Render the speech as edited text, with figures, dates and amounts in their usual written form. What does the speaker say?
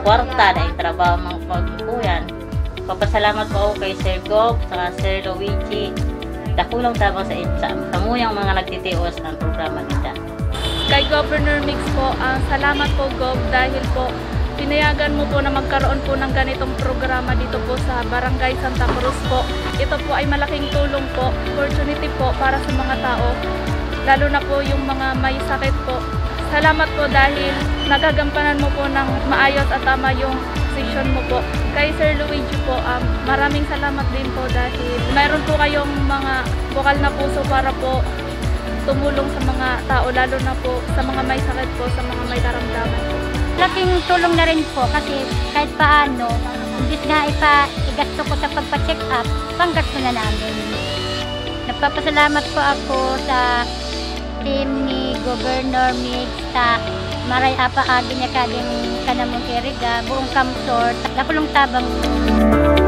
kwarta, na trabaho mga pagkuyan. Papasalamat po ako kay Sir Gob, sa Sir Luigi. Dakulang tabang sa samuyang mga nagtitios ng programa nila. Kay Governor Mix po, salamat po Gob dahil po pinayagan mo po na magkaroon po ng ganitong programa dito po sa Barangay Santa Cruz po. Ito po ay malaking tulong po, opportunity po para sa mga tao, lalo na po yung mga may sakit po. Salamat po dahil nagagampanan mo po ng maayos at tama yung position mo po. Kay Sir Luigi po, maraming salamat din po dahil mayroon po kayong mga bukal na puso para po tumulong sa mga tao, lalo na po sa mga may sakit po, sa mga may karamdaman po. Laking tulong na rin po kasi kahit paano, imbis na igasto ko sa pagpa-check up, panggasto na namin. Nagpapasalamat po ako sa team ni Governor Mix, sa maray apa agi niya kaging kanamong Eriga, buong Kamsor, Dakulong Tabang.